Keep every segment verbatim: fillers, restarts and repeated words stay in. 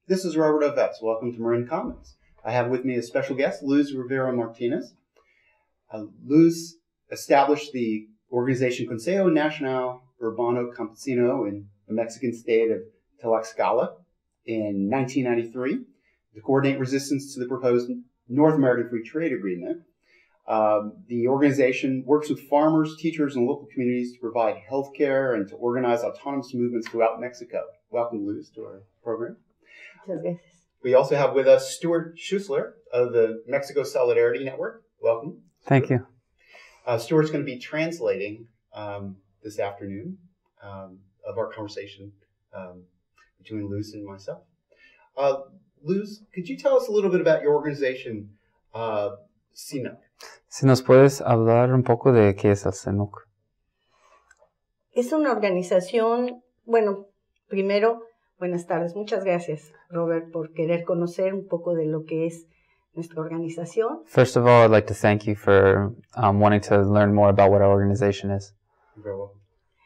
This is Robert Ovetz. Welcome to Marin Commons. I have with me a special guest, Luz Rivera Martinez. Uh, Luz established the organization Consejo Nacional Urbano Campesino in the Mexican state of Tlaxcala in nineteen ninety-three to coordinate resistance to the proposed North American Free Trade Agreement. Um, the organization works with farmers, teachers, and local communities to provide health care and to organize autonomous movements throughout Mexico. Welcome, Luz, to our program. Muchas gracias. We also have with us Stuart Schussler of the Mexico Solidarity Network. Welcome. Thank you. Uh, Stuart's going to be translating um, this afternoon um, of our conversation um, between Luz and myself. Uh, Luz, could you tell us a little bit about your organization, uh, C N U C? Si nos puedes hablar un poco de qué es el C N U C. Es una organización, bueno, primero, buenas tardes. Muchas gracias, Robert, por querer conocer un poco de lo que es nuestra organización. First of all, I'd like to thank you for um, wanting to learn more about what our organization is. You're very welcome.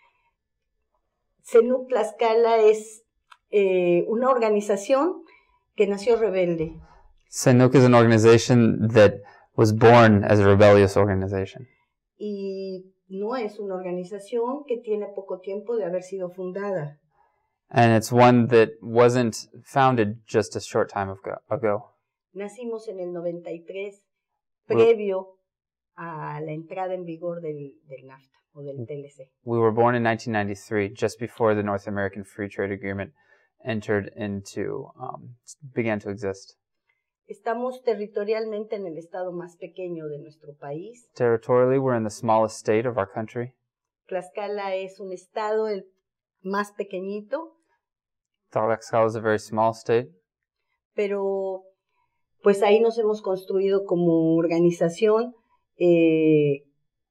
C N U C Tlaxcala es eh, una organización que nació rebelde. C N U C is an organization that was born as a rebellious organization. Y no es una organización que tiene poco tiempo de haber sido fundada. And it's one that wasn't founded just a short time ago. Nacimos en el noventa y tres, previo a la entrada en vigor del, del NAFTA o del T L C. We were born in nineteen ninety-three, just before the North American Free Trade Agreement entered into, um, began to exist. Estamos territorialmente en el estado más pequeño de nuestro país. Territorially, we're in the smallest state of our country. Tlaxcala es un estado el más pequeñito. Tlaxcala is a very small state. Pero pues ahí nos hemos construido como organización. Eh,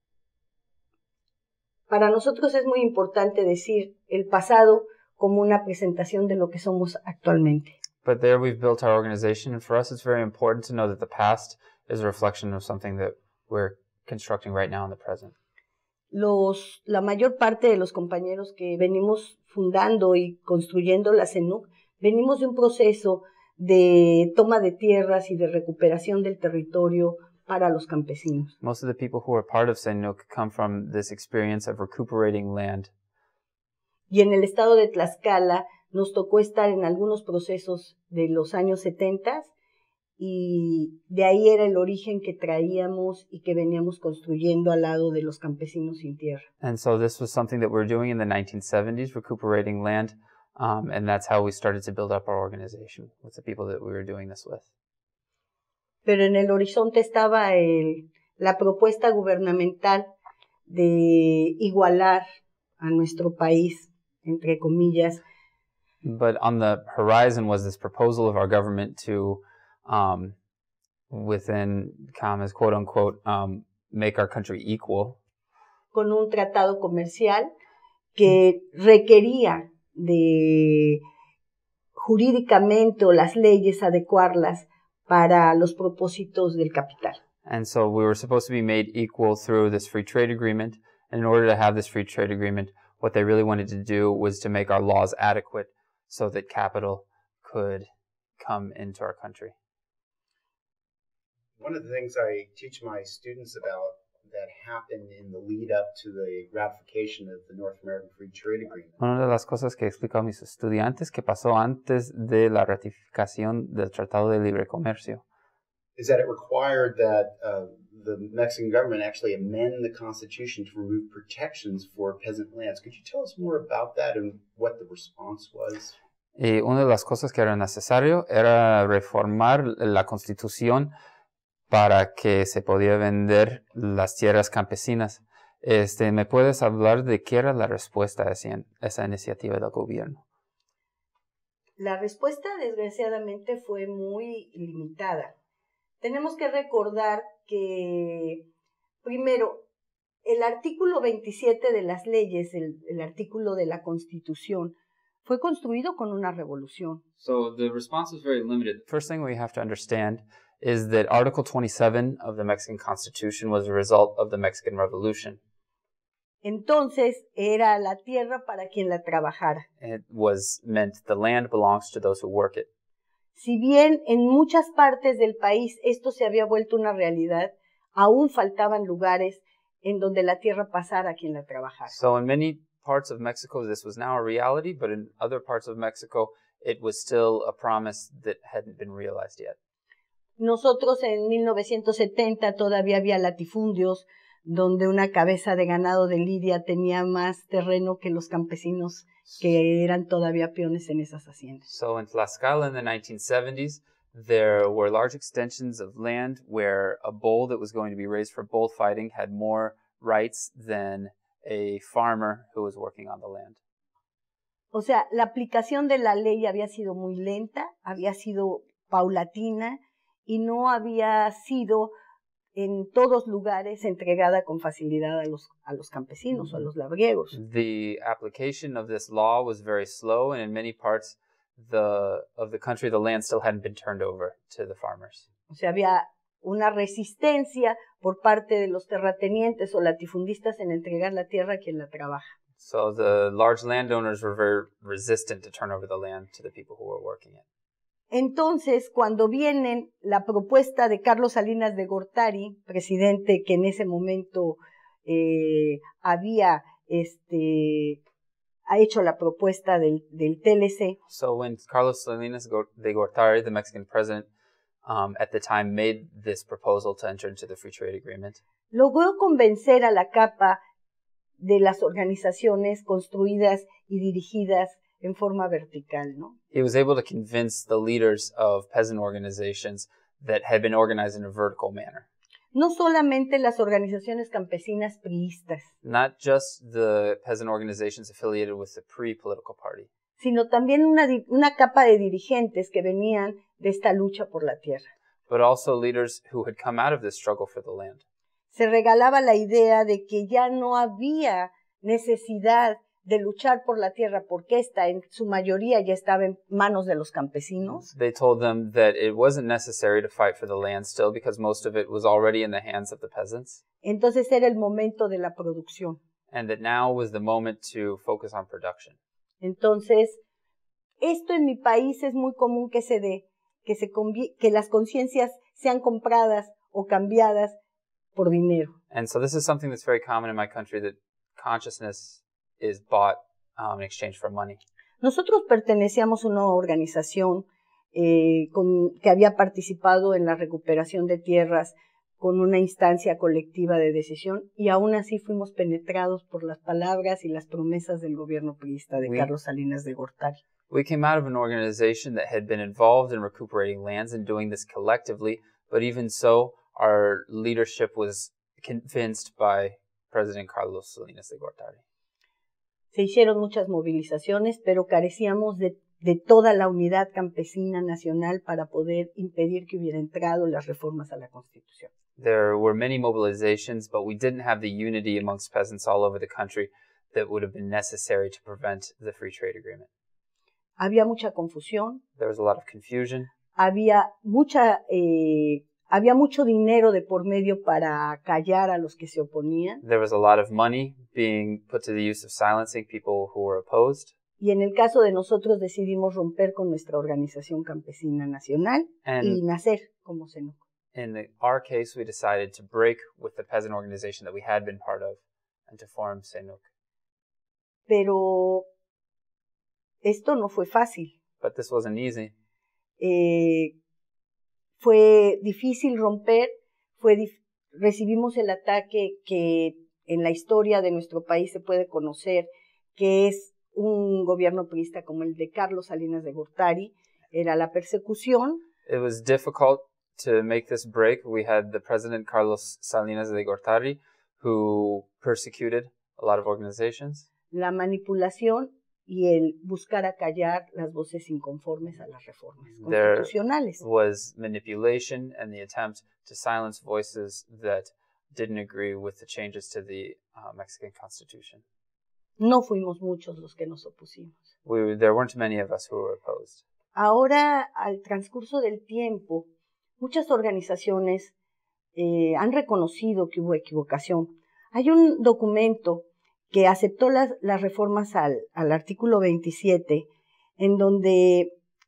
para nosotros es muy importante decir el pasado como una presentación de lo que somos actualmente. But there we've built our organization, and for us it's very important to know that the past is a reflection of something that we're constructing right now in the present. Los, la mayor parte de los compañeros que venimos fundando y construyendo la C N U C, venimos de un proceso de toma de tierras y de recuperación del territorio para los campesinos. Most of the people who are part of C N U C come from this experience of recuperating land. Y en el estado de Tlaxcala nos tocó estar en algunos procesos de los años setenta y de ahí era el origen que traíamos y que veníamos construyendo al lado de los campesinos sin tierra. And so this was something that we were doing in the nineteen seventies, recuperating land, um, and that's how we started to build up our organization, with the people that we were doing this with. Pero en el horizonte estaba el, la propuesta gubernamental de igualar a nuestro país, entre comillas. But on the horizon was this proposal of our government to, um, within commas, quote unquote, um, make our country equal. Con un tratado comercial que requería de jurídicamente o las leyes adecuarlas para los propósitos del capital. And so we were supposed to be made equal through this free trade agreement. And in order to have this free trade agreement, what they really wanted to do was to make our laws adequate so that capital could come into our country. One of the things I teach my students about that happened in the lead up to the ratification of the North American Free Trade Agreement. Una de las cosas que explico a mis estudiantes que pasó antes de la ratificación del Tratado de Libre Comercio is that it required that uh, the Mexican government actually amend the Constitution to remove protections for peasant lands. Could you tell us more about that and what the response was? Y una de las cosas que era necesario era reformar la Constitución para que se podía vender las tierras campesinas. Este, ¿me puedes hablar de qué era la respuesta a esa, esa iniciativa del gobierno? La respuesta, desgraciadamente, fue muy limitada. Tenemos que recordar que, primero, el artículo veintisiete de las leyes, el, el artículo de la Constitución, fue construido con una revolución. So the response was very limited. The first thing we have to understand is that Article twenty-seven of the Mexican Constitution was a result of the Mexican Revolution. Entonces, era la tierra para quien la trabajara. It was meant the land belongs to those who work it. Si bien en muchas partes del país esto se había vuelto una realidad, aún faltaban lugares en donde la tierra pasara a quien la trabajara. So in many parts of Mexico, this was now a reality, but in other parts of Mexico, it was still a promise that hadn't been realized yet. Nosotros en mil novecientos setenta todavía había latifundios donde una cabeza de ganado de lidia tenía más terreno que los campesinos que eran todavía peones en esas haciendas. So in Tlaxcala in the nineteen seventies, there were large extensions of land where a bull that was going to be raised for bullfighting had more rights than a farmer who was working on the land. O sea, la aplicación de la ley había sido muy lenta, había sido paulatina y no había sido en todos lugares entregada con facilidad a los, a los campesinos o a los labriegos. The application of this law was very slow, and in many parts the, of the country, the land still hadn't been turned over to the farmers. O sea, había una resistencia por parte de los terratenientes o latifundistas en entregar la tierra a quien la trabaja. So the large landowners were very resistant to turn over the land to the people who were working it. Entonces, cuando viene la propuesta de Carlos Salinas de Gortari, presidente que en ese momento eh, había este, ha hecho la propuesta del, del T L C. So when Carlos Salinas de Gortari, the Mexican president, um, at the time made this proposal to enter into the free trade agreement, logró convencer a la capa de las organizaciones construidas y dirigidas en forma vertical, ¿no? He was able to convince the leaders of peasant organizations that had been organized in a vertical manner. No solamente las organizaciones campesinas priistas, Not just the peasant organizations affiliated with the pre-political party, sino también una, una capa de dirigentes que venían de esta lucha por la tierra. but also leaders who had come out of this struggle for the land. Se regalaba la idea de que ya no había necesidad de luchar por la tierra porque esta en su mayoría ya estaba en manos de los campesinos. They told them that it wasn't necessary to fight for the land still because most of it was already in the hands of the peasants, Entonces era el momento de la producción. and that now was the moment to focus on production. Entonces, esto en mi país es muy común que se dé, que, se que las conciencias sean compradas o cambiadas por dinero. And so this is something that's very common in my country, that consciousness is bought um, in exchange for money. Nosotros pertenecíamos a una organización eh, con, que había participado en la recuperación de tierras con una instancia colectiva de decisión y aún así fuimos penetrados por las palabras y las promesas del gobierno priista de We, Carlos Salinas de Gortari. we came out of an organization that had been involved in recuperating lands and doing this collectively, but even so, our leadership was convinced by President Carlos Salinas de Gortari. Se hicieron muchas movilizaciones, pero carecíamos de, de toda la unidad campesina nacional para poder impedir que hubiera entrado las reformas a la Constitución. There were many mobilizations, but we didn't have the unity amongst peasants all over the country that would have been necessary to prevent the free trade agreement. Había mucha confusión. There was a lot of confusion. Había mucha, eh, había mucho dinero de por medio para callar a los que se oponían. There was a lot of money being put to the use of silencing people who were opposed. Y en el caso de nosotros decidimos romper con nuestra organización campesina nacional And y nacer como C N U C. in the, our case, we decided to break with the peasant organization that we had been part of and to form C N U C. Pero esto no fue fácil. But this wasn't easy. Eh, fue difícil romper, fue dif recibimos el ataque que en la historia de nuestro país se puede conocer, que es un gobierno priista como el de Carlos Salinas de Gortari, era la persecución. It was difficult to make this break. We had the president, Carlos Salinas de Gortari, who persecuted a lot of organizations. La manipulación y el buscar acallar las voces inconformes a las reformas There constitucionales. was manipulation and the attempt to silence voices that didn't agree with the changes to the uh, Mexican Constitution. No fuimos muchos los que nos opusimos. We, there weren't many of us who were opposed. Ahora, al transcurso del tiempo, muchas organizaciones eh, han reconocido que hubo equivocación. Hay un documento que aceptó las, las reformas al, al artículo veintisiete, en donde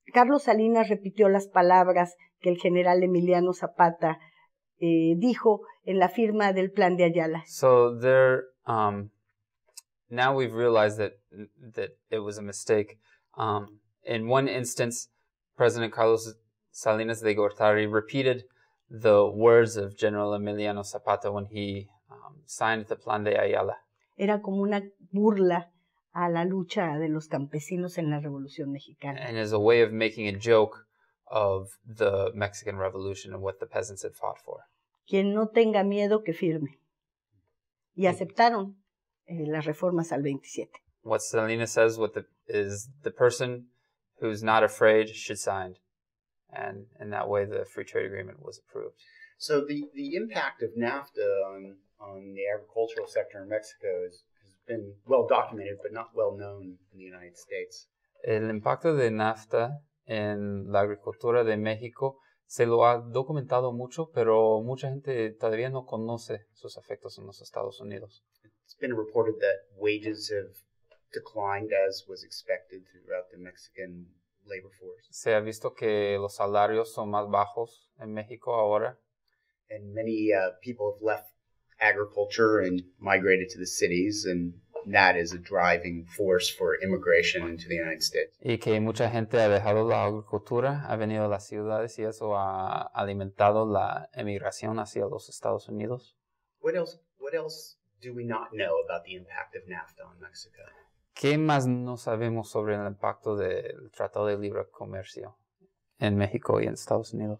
Carlos Salinas repitió las palabras que el general Emiliano Zapata eh, dijo en la firma del Plan de Ayala. So there, um, now we've realized that that it was a mistake. Um, in one instance, President Carlos Salinas de Gortari repeated the words of General Emiliano Zapata when he um, signed the Plan de Ayala. Era como una burla a la lucha de los campesinos en la Revolución Mexicana. And as a way of making a joke of the Mexican Revolution and what the peasants had fought for. Quien no tenga miedo que firme. Y aceptaron eh, las reformas al veintisiete. What Salinas says what the, is the person who's not afraid should sign. And in that way, the free trade agreement was approved. So the, the impact of NAFTA on, on the agricultural sector in Mexico is, has been well documented, but not well known in the United States. El impacto de NAFTA en la agricultura de México se lo ha documentado mucho, pero mucha gente todavía no conoce sus efectos en los Estados Unidos. It's been reported that wages have declined as was expected throughout the Mexican labor force. Se ha visto que los salarios son más bajos en México ahora. And many uh, people have left agriculture and migrated to the cities, and that is a driving force for immigration into the United States. Y que mucha gente ha dejado la agricultura, ha venido a las ciudades y eso ha alimentado la emigración hacia los Estados Unidos. What else, what else do we not know about the impact of NAFTA on Mexico? ¿Qué más no sabemos sobre el impacto del Tratado de Libre Comercio en México y en Estados Unidos?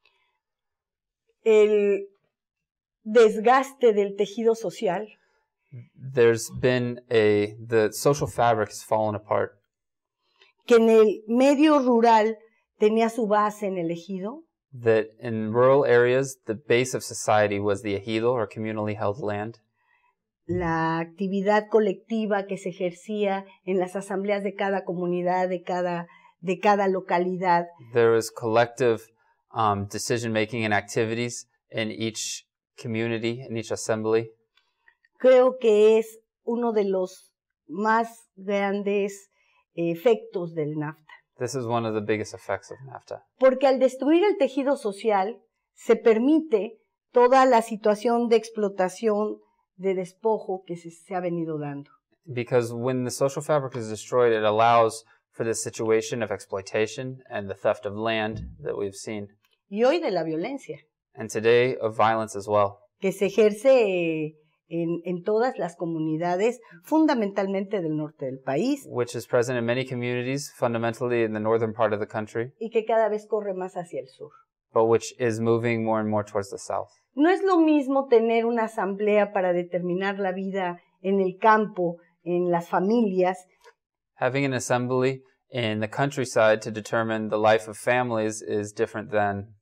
El desgaste del tejido social. There's been a, the social fabric has fallen apart. Que en el medio rural tenía su base en el ejido. That in rural areas, the base of society was the ejido, or communally held land. La actividad colectiva que se ejercía en las asambleas de cada comunidad, de cada, de cada localidad. There was collective um, decision-making and activities in each community, in each assembly. Creo que es uno de los más grandes efectos del NAFTA. This is one of the biggest effects of NAFTA. Porque al destruir el tejido social, se permite toda la situación de explotación, de despojo que se, se ha venido dando. Because when the social fabric is destroyed, it allows for the situation of exploitation and the theft of land that we've seen. Y hoy de la violencia. And today of violence as well. Que se ejerce en, en todas las comunidades, fundamentalmente del norte del país. Which is present in many communities, fundamentally in the northern part of the country. Y que cada vez corre más hacia el sur. But which is moving more and more towards the south. No es lo mismo tener una asamblea para determinar la vida en el campo, en las familias. Having an assembly in the countryside to determine the life of families is different than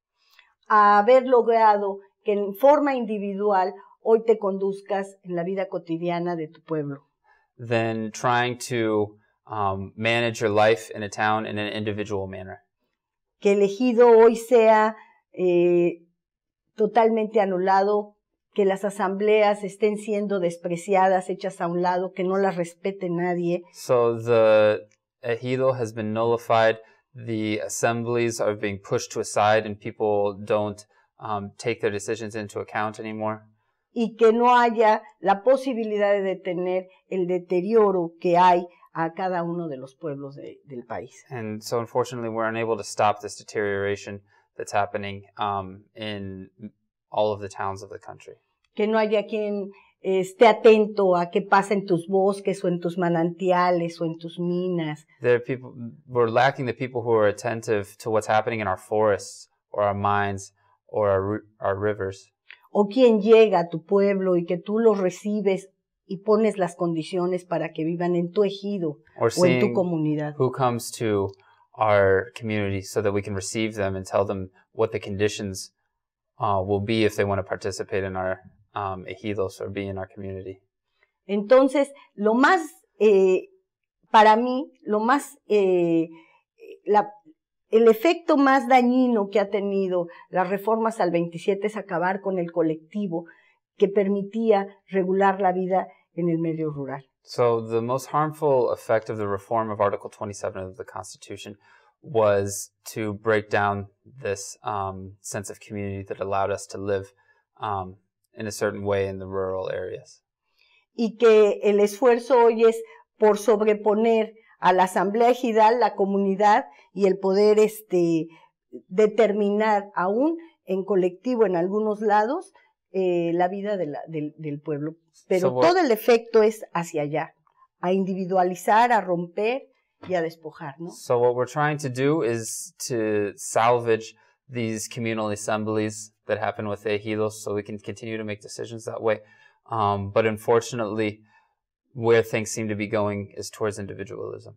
a haber logrado que en forma individual hoy te conduzcas en la vida cotidiana de tu pueblo. Than trying to um, manage your life in a town in an individual manner. Que el ejido hoy sea eh, totalmente anulado, que las asambleas estén siendo despreciadas, hechas a un lado, que no las respete nadie. So the ejido has been nullified, the assemblies are being pushed to a side and people don't um, take their decisions into account anymore. Y que no haya la posibilidad de detener el deterioro que hay a cada uno de los pueblos de, del país. And so unfortunately we're unable to stop this deterioration that's happening um, in all of the towns of the country. Que no haya quien esté atento a qué pasa en tus bosques o en tus manantiales o en tus minas. There are people, we're lacking the people who are attentive to what's happening in our forests or our mines or our, our rivers. O quien llega a tu pueblo y que tú los recibes y pones las condiciones para que vivan en tu ejido or o en tu comunidad. Who comes to our community so that we can receive them and tell them what the conditions uh, will be if they want to participate in our um, ejidos or be in our community. Entonces, lo más, eh, para mí, lo más, eh, la, el efecto más dañino que ha tenido las reformas al veintisiete es acabar con el colectivo que permitía regular la vida en el medio rural. So the most harmful effect of the reform of Article twenty-seven of the Constitution was to break down this um, sense of community that allowed us to live um, in a certain way in the rural areas. Y que el esfuerzo hoy es por sobreponer a la asamblea ejidal, la comunidad y el poder este, determinar aún en colectivo en algunos lados eh, la vida de la, del, del pueblo. Pero So what, todo el efecto es hacia allá, a individualizar, a romper y a despojar, ¿no? So what we're trying to do is to salvage these communal assemblies that happen with ejidos so we can continue to make decisions that way. Um, but unfortunately, where things seem to be going is towards individualism.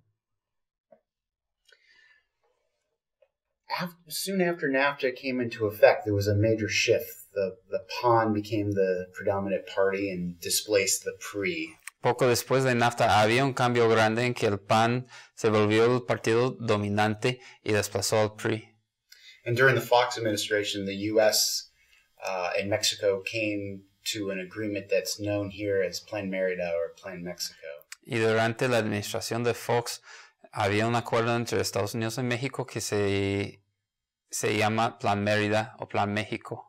After, soon after NAFTA came into effect, there was a major shift. The, the P A N became the predominant party and displaced the P R I. Poco después de NAFTA había un cambio grande en que el P A N se volvió el partido dominante y desplazó al P R I. And during the Fox administration, the U S uh, and Mexico came to an agreement that's known here as Plan Merida or Plan Mexico. Y durante la administración de Fox había un acuerdo entre Estados Unidos y México que se, se llama Plan Merida o Plan México.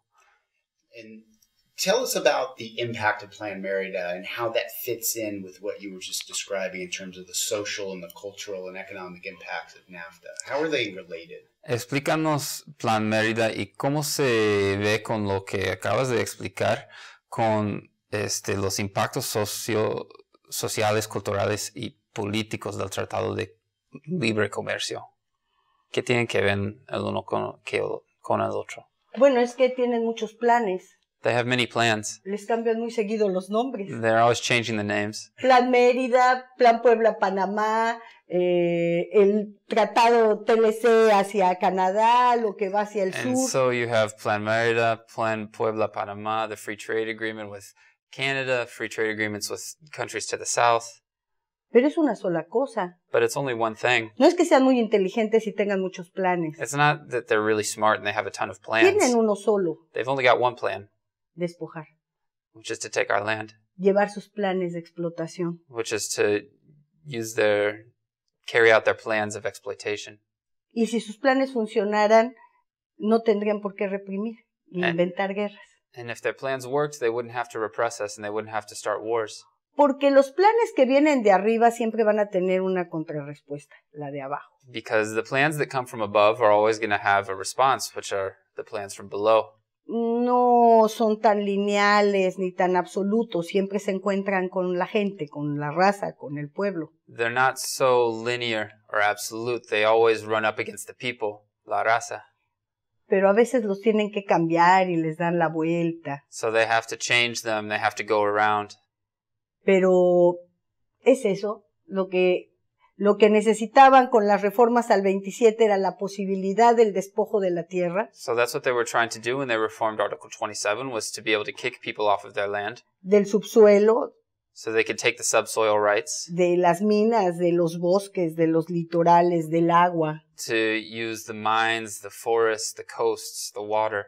And tell us about the impact of Plan Merida and how that fits in with what you were just describing in terms of the social and the cultural and economic impacts of NAFTA. How are they related? Explícanos Plan Mérida y cómo se ve con lo que acabas de explicar con este, los impactos socio, sociales, culturales y políticos del Tratado de Libre Comercio. ¿Qué tienen que ver el uno con, que, con el otro? Bueno, es que tienen muchos planes. They have many plans. Les cambian muy seguido los nombres. They're always changing the names. Plan Mérida, Plan Puebla-Panamá, eh, el Tratado T L C hacia Canadá, lo que va hacia el And sur. so you have Plan Merida, Plan Puebla-Panamá, the free trade agreement with Canada, free trade agreements with countries to the south. Pero es una sola cosa. But it's only one thing. No es que sean muy inteligentes y tengan muchos planes. It's not that they're really smart and they have a ton of plans. Tienen uno solo, They've only got one plan, despojar. which is to take our land, Llevar sus planes de explotación. which is to use their, carry out their plans of exploitation. Y si sus planes funcionaran, no tendrían por qué reprimir ni Eh. inventar guerras. And if their plans worked, they wouldn't have to repress us and they wouldn't have to start wars. Porque los planes que vienen de arriba siempre van a tener una contrarrespuesta, la de abajo. Because the plans that come from above are always going to have a response, which are the plans from below. No son tan lineales ni tan absolutos, siempre se encuentran con la gente, con la raza, con el pueblo. They're not so linear or absolute. They always run up against the people, la raza. Pero a veces los tienen que cambiar y les dan la vuelta. So they have to change them. They have to go around. Pero es eso, lo que, lo que necesitaban con las reformas al veintisiete era la posibilidad del despojo de la tierra, So that's what they were trying to do when they reformed Article twenty-seven, was to be able to kick people off of their land del subsuelo, so they could take the subsoil rights, de las minas, de los bosques, de los litorales, del agua. to use the mines, the forests, the coasts, the water.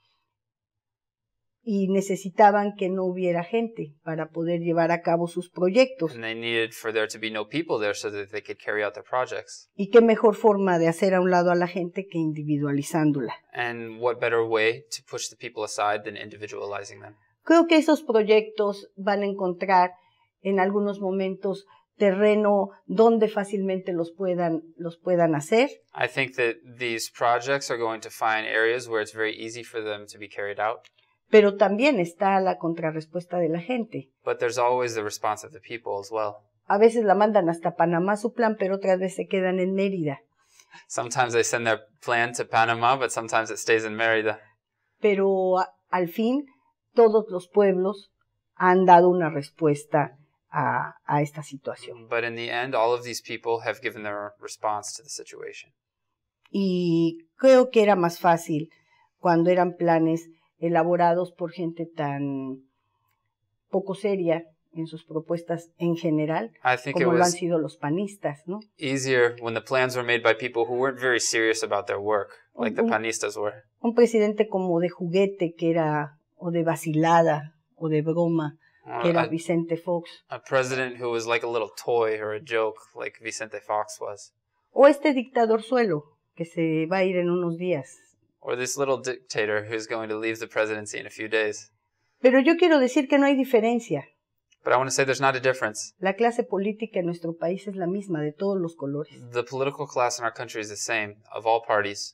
Y necesitaban que no hubiera gente para poder llevar a cabo sus proyectos. And they needed for there to be no people there so that they could carry out their projects. Y qué mejor forma de hacer a un lado a la gente que individualizándola. And what better way to push the people aside than individualizing them? Creo que esos proyectos van a encontrar en algunos momentos terreno donde fácilmente los puedan, los puedan hacer. I think that these projects are going to find areas where it's very easy for them to be carried out. Pero también está la contrarrespuesta de la gente. But there's always the response of the people as well. A veces la mandan hasta Panamá su plan, pero otras veces se quedan en Mérida. Sometimes they send their plan to Panama, but sometimes it stays in Merida. Pero a- al fin, todos los pueblos han dado una respuesta a, a esta situación. But in the end, all of these people have given their response to the situation. Y creo que era más fácil cuando eran planes elaborados por gente tan poco seria en sus propuestas en general, I think it como lo han was sido los panistas, ¿no? easier when the plans were made by people who weren't very serious about their work, like the Mhm. panistas were. Un presidente como de juguete que era, o de vacilada, o de broma, Uh, que era a, Vicente Fox. a president who was like a little toy or a joke, like Vicente Fox was. O este dictador suelo, que se va a ir en unos días. Or this little dictator who's going to leave the presidency in a few days. Pero yo quiero decir que no hay diferencia. But I want to say there's not a difference. La clase política en nuestro país es la misma, de todos los colores. The political class in our country is the same, of all parties.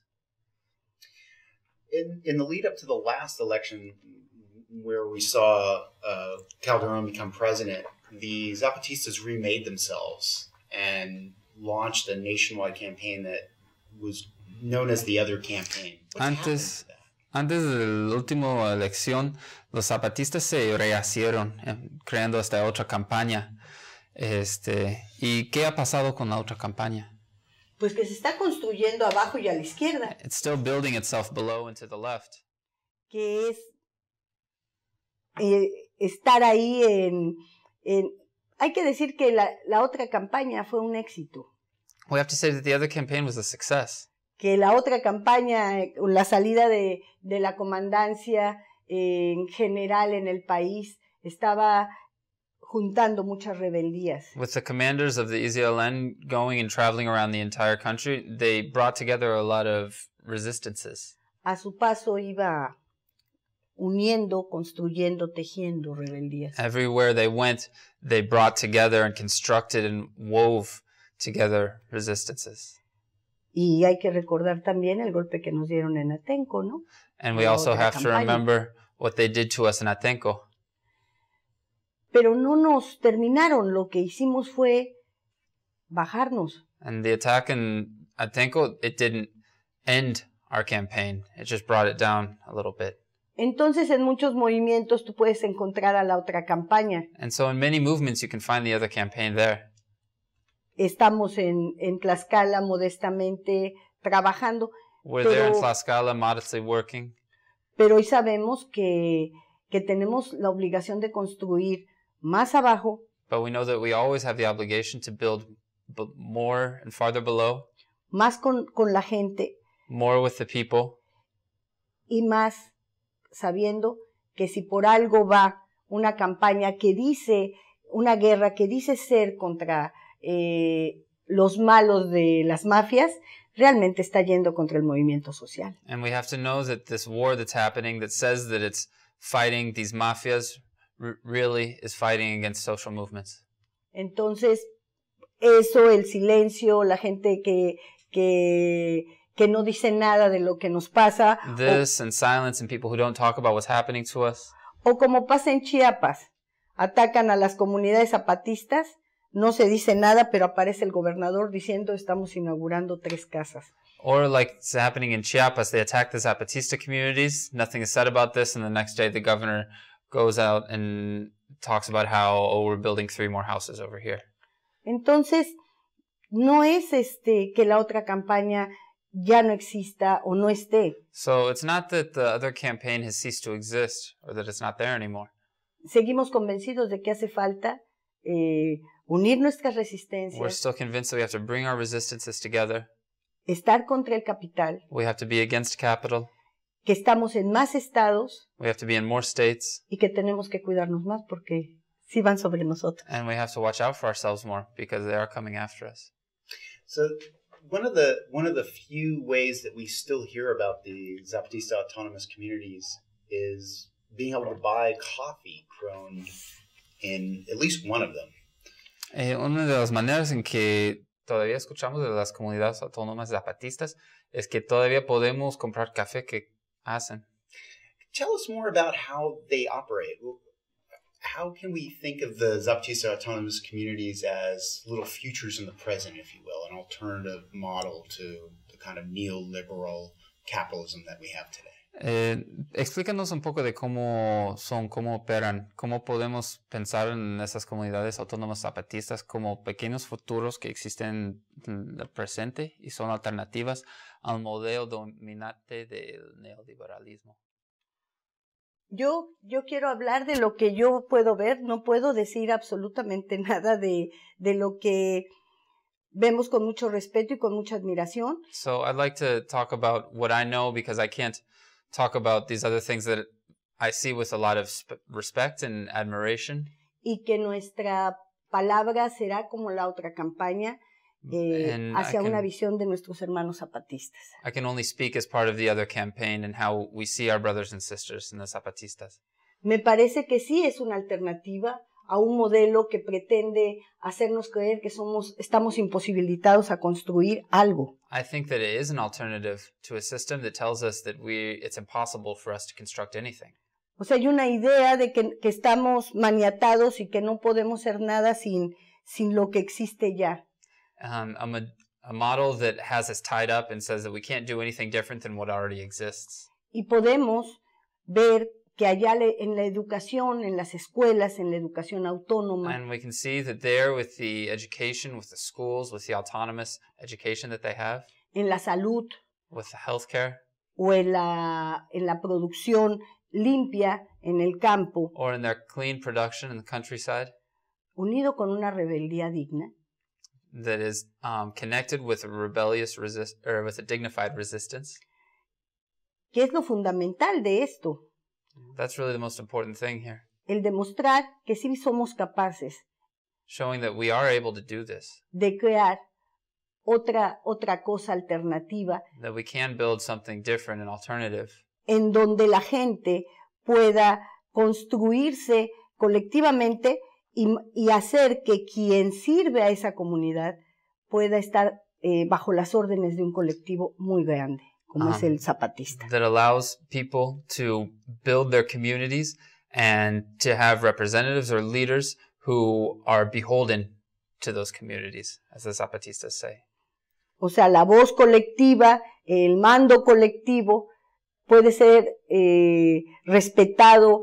In, in the lead up to the last election, where we saw uh, Calderon become president, the Zapatistas remade themselves and launched a nationwide campaign that was known as the Other Campaign. What Antes, antes de la última elección, los zapatistas se rehicieron, eh, creando esta otra campaña. Este, ¿y qué ha pasado con la otra campaña? Pues que se está construyendo abajo y a la izquierda. It's still building itself below and to the left. Que es eh, estar ahí en, en... Hay que decir que la, la otra campaña fue un éxito. We have to say that the other campaign was a success. Que la otra campaña, la salida de, de la comandancia eh, en general en el país, estaba juntando muchas rebeldías. With the commanders of the E Z L N going and traveling around the entire country, they brought together a lot of resistances. A su paso iba uniendo, construyendo, tejiendo rebeldías. Everywhere they went, they brought together and constructed and wove together resistances. Y hay que recordar también el golpe que nos dieron en Atenco, ¿no? And we La also otra have to campaña. remember what they did to us in Atenco. Pero no nos terminaron, lo que hicimos fue bajarnos. And the attack in Atenco, it didn't end our campaign. It just brought it down a little bit. Entonces en muchos movimientos tú puedes encontrar a la otra campaña. And so in many movements, you can find the other campaign there. Estamos en, en Tlaxcala modestamente trabajando. We're pero, there in Tlaxcala, modestly working. Pero hoy sabemos que, que tenemos la obligación de construir más abajo. But we know that we always have the obligation to build b- more and farther below. Más con, con la gente. More with the people. Y más sabiendo que si por algo va una campaña que dice, una guerra que dice ser contra eh, los malos de las mafias, realmente está yendo contra el movimiento social. And we have to know that this war that's happening that says that it's fighting these mafias r- really is fighting against social movements. Entonces, eso, el silencio, la gente que, que, que no dice nada de lo que nos pasa. This o, and silence and people who don't talk about what's happening to us. O como pasa en Chiapas, atacan a las comunidades zapatistas, no se dice nada, pero aparece el gobernador diciendo estamos inaugurando tres casas. Or like it's happening in Chiapas, they attack the Zapatista communities, nothing is said about this, and the next day the governor goes out and talks about how, oh, we're building three more houses over here. Entonces, no es este que la otra campaña ya no exista o no esté. So it's not that the other campaign has ceased to exist or that it's not there anymore. Seguimos convencidos de que hace falta eh, unir nuestras resistencias. We're still convinced that we have to bring our resistances together. Estar contra el capital. We have to be against capital. Que estamos en más estados. We have to be in more states. Y que tenemos que cuidarnos más porque sí van sobre nosotros. And we have to watch out for ourselves more because they are coming after us. So one of the one of the few ways that we still hear about the Zapatista autonomous communities is being able to buy coffee grown in at least one of them. Eh, una de las maneras en que todavía escuchamos de las comunidades autónomas zapatistas es que todavía podemos comprar café que hacen. Tell us more about how they operate. How can we think of the Zapatista autonomous communities as little futures in the present, if you will, an alternative model to the kind of neoliberal capitalism that we have today? Eh, explícanos un poco de cómo son, cómo operan, cómo podemos pensar en esas comunidades autónomas zapatistas como pequeños futuros que existen en el presente y son alternativas al modelo dominante del neoliberalismo. Yo, yo quiero hablar de lo que yo puedo ver, no puedo decir absolutamente nada de, de lo que vemos con mucho respeto y con mucha admiración. So I'd like to talk about what I know because I can't talk about these other things that I see with a lot of respect and admiration. Y que nuestra palabra será como la otra campaña, eh, And hacia I can- una visión de nuestros hermanos zapatistas. I can only speak as part of the other campaign and how we see our brothers and sisters in the Zapatistas. Me parece que sí es una alternativa a un modelo que pretende hacernos creer que somos, estamos imposibilitados a construir algo. I think that it is an alternative to a system that tells us that we it's impossible for us to construct anything. O sea, hay una idea de que, que estamos maniatados y que no podemos hacer nada sin, sin lo que existe ya. Um, a, mo- a model that has us tied up and says that we can't do anything different than what already exists. Y podemos ver que allá le, en la educación, en las escuelas, en la educación autónoma, And we can see that there with the education, with the schools, with the autonomous education that they have, en la salud with the healthcare, o en la, en la producción limpia en el campo, or in their clean production in the countryside, unido con una rebeldía digna, that is um, connected with a rebellious resist or with a dignified resistance. ¿qué es lo fundamental de esto? That's really the most important thing here, El demostrar que sí somos capaces showing that we are able to do this, de crear otra, otra cosa alternativa that we can build something different and alternative, en donde la gente pueda construirse colectivamente y, y hacer que quien sirve a esa comunidad pueda estar eh, bajo las órdenes de un colectivo muy grande, como Ajá. es el zapatista. that allows people to build their communities and to have representatives or leaders who are beholden to those communities, as the Zapatistas say. O sea, la voz colectiva, el mando colectivo puede ser eh, respetado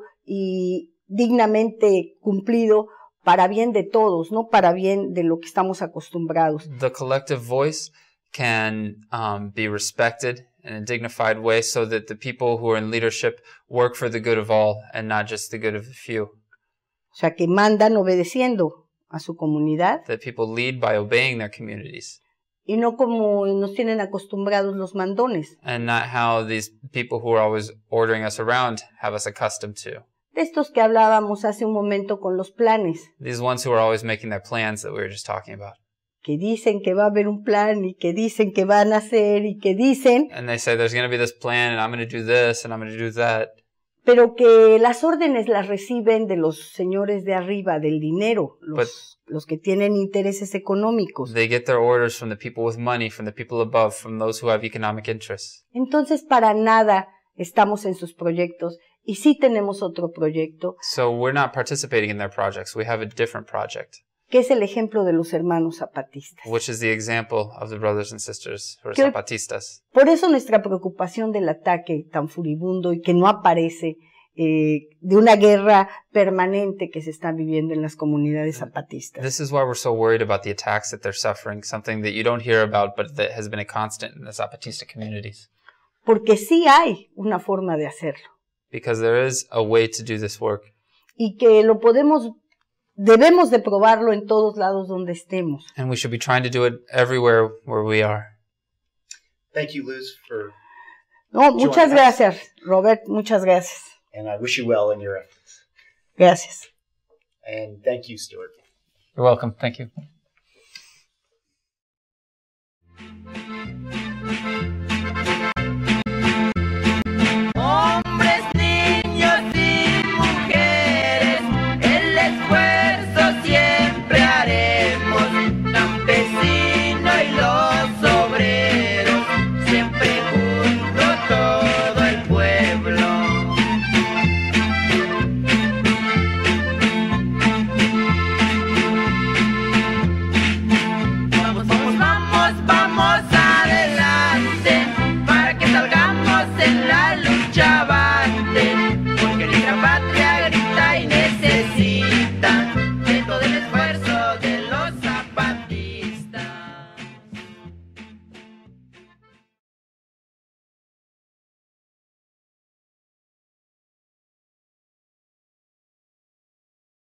y dignamente cumplido para bien de todos, no para bien de lo que estamos acostumbrados. The collective voice can um, be respected in a dignified way so that the people who are in leadership work for the good of all and not just the good of the few. O sea, que mandan obedeciendo a su comunidad That people lead by obeying their communities y no como nos tienen acostumbrados los mandones, and not how these people who are always ordering us around have us accustomed to. de estos que hablábamos hace un momento con los planes, These ones who are always making their plans that we were just talking about. que dicen que va a haber un plan y que dicen que van a hacer y que dicen, And they say there's going to be this plan and I'm going to do this and I'm going to do that. pero que las órdenes las reciben de los señores de arriba, del dinero, los, los que tienen intereses económicos. They get their orders from the people with money, from the people above, from those who have economic interests. Entonces, para nada estamos en sus proyectos y sí tenemos otro proyecto, So we're not participating in their projects. We have a different project, que es el ejemplo de los hermanos zapatistas. which is the example of the brothers and sisters who are ¿Qué- Zapatistas. Por eso nuestra preocupación del ataque tan furibundo y que no aparece eh, de una guerra permanente que se está viviendo en las comunidades zapatistas. This is why we're so worried about the attacks that they're suffering, something that you don't hear about but that has been a constant in the Zapatista communities. Porque sí hay una forma de hacerlo Because there is a way to do this work. y que lo podemos, debemos de probarlo en todos lados donde estemos. And we should be trying to do it everywhere where we are. Thank you, Luz, for, No, muchas us. gracias, Robert, muchas gracias. and I wish you well in your efforts. Gracias. And thank you, Stuart. You're welcome. Thank you.